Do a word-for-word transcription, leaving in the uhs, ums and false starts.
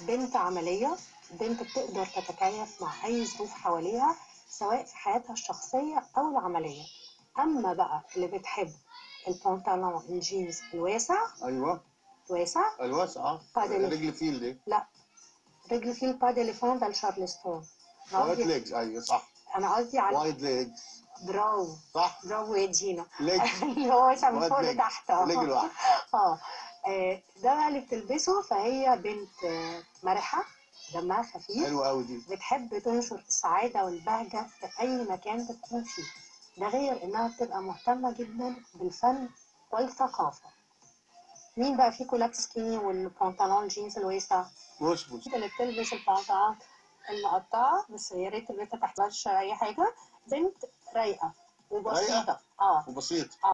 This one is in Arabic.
بنت عملية، بنت بتقدر تتكيف مع أي ظروف حواليها سواء في حياتها الشخصية أو العملية. أما بقى اللي بتحب البنطلون الجينز الواسع، ايوه الواسع الواسع اه pas d'éléphant. رجل فيل دي. لا، رجل فيل pas d'éléphant ده الشارلستون. أنا وايد قصدي ليجز ايوه صح. أنا قصدي على وايد ليجز برافو صح. برافو يا جينا. ليجز اللي هو واسع من وايد فوق ليجز لتحت. رجل واحد. اه آه، ده بقى اللي بتلبسه، فهي بنت آه، مرحة، دمها خفيف، حلوه قوي دي. بتحب تنشر السعادة والبهجة في أي مكان بتكون فيه. ده غير إنها بتبقى مهتمة جدا بالفن والثقافة. مين بقى فيكم لابس سكيني والبنطلون جينز الواسع؟ بص بص اللي بتلبس البنطلون المقطعة، بس يا ريت البنت تحتاجش أي حاجة. بنت رايقة رايقه وبسيطة. اه وبسيط.